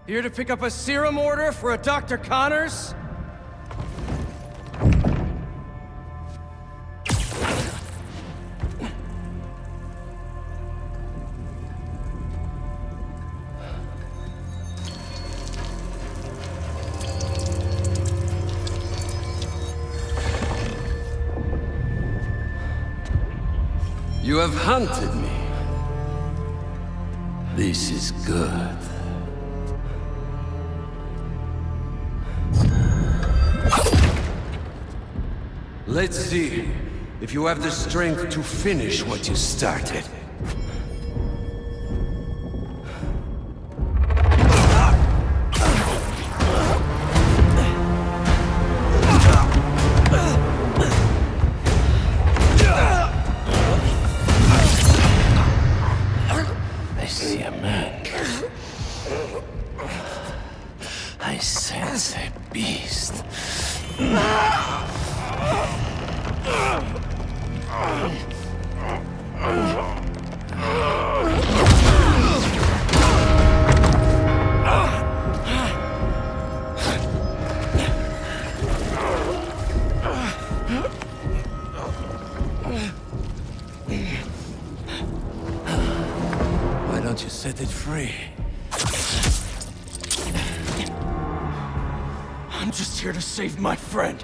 Here to pick up a serum order for a Dr. Connors? You have hunted me. This is good. Let's see if you have the strength to finish what you started. I see a man. I sense a beast. Why don't you set it free? I'm just here to save my friend.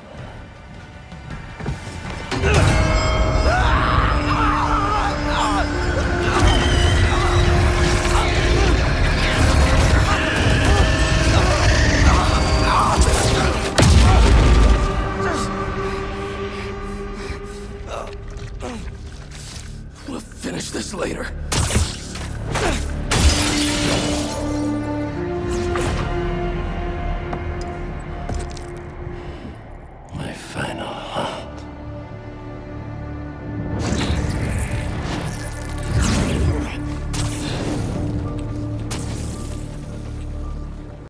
We'll finish this later.